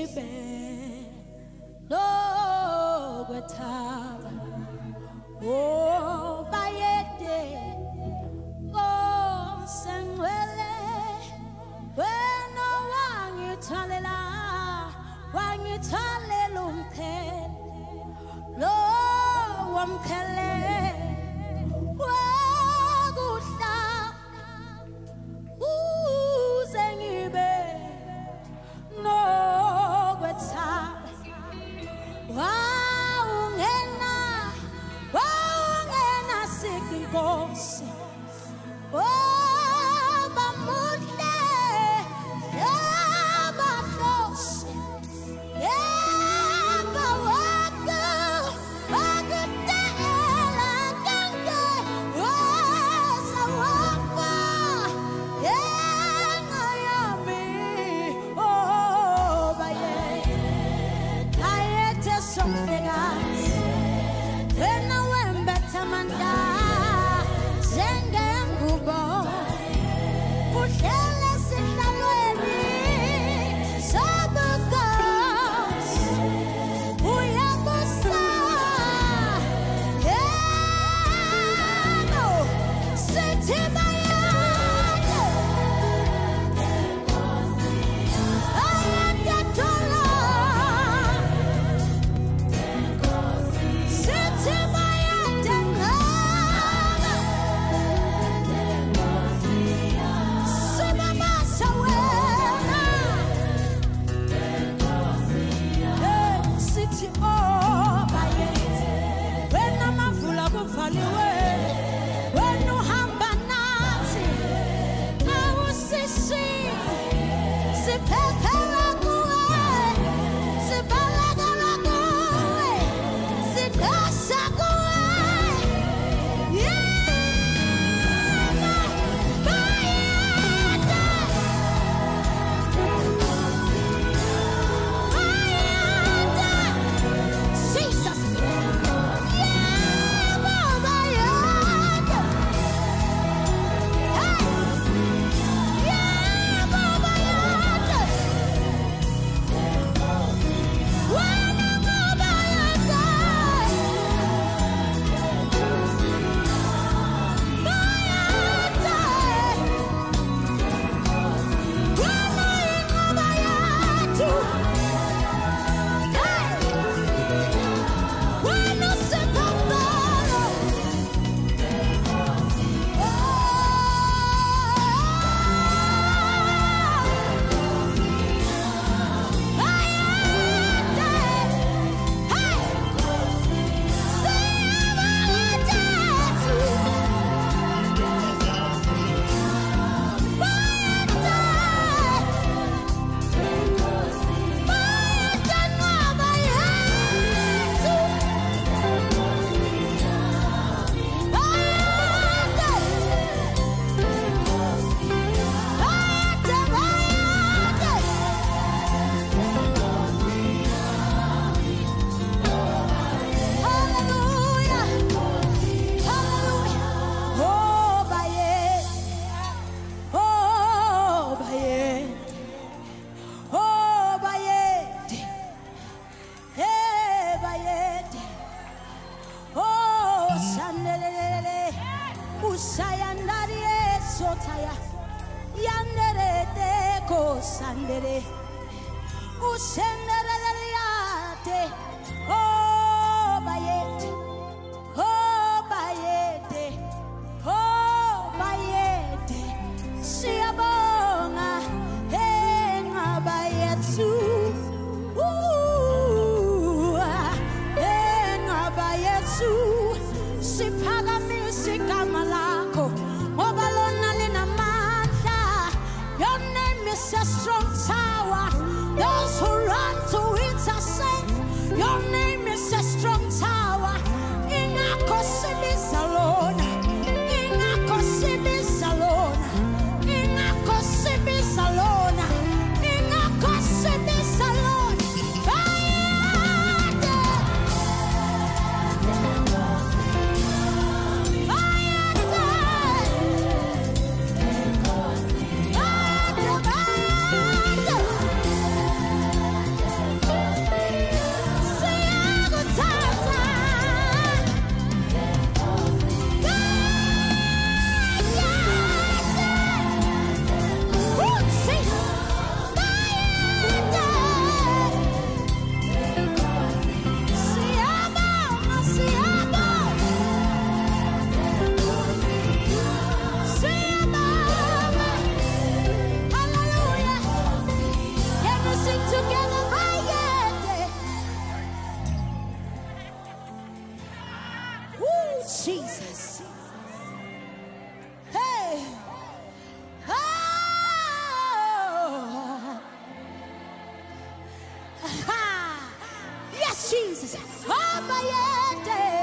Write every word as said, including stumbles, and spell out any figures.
sibe lo gwetaba oh bayede oh sengwele wena wangithalela wangithalela umkhele lo wamkhele wakudla uzengibe no gwetaba wawungena wawungena sikinkosi oh bamuhle yabafosi yaba waka wakutela kange wasa wafa yenga yami oh baye ayete somfegas wena wembetha manda zengengubo uhlele sihlalweni sabukos uyabusa yebo sithi bayade ayade dola sithi bayade ngaba sibabasa wena sithi oh bayede wena mavula kuvaliwe wena uhamba nathi awusisi siphephela kuwe sibalekela kuwe sidosa kuwe yebo bayede bayede Jesus yebo bayede hey yebo bayede wena ngobayede bayede wena ingoba yethu hey wena sipambana Sandere usendereliate oh bayete oh bayete oh bayete siyabonga engabayethu engabayethu siphakamisa igama lakho ngoba lona linamandla. Your name is a strong tower. Those who run to it are safe. Your name is a strong tower. Ingakho sibisalona, ingakho sibisalona, ingakho sibisalona, ingakho sibisalona. Bayade, bayade, bayade, bayade. Jesus. Hey. Oh. Yes, Jesus. Oh, my God.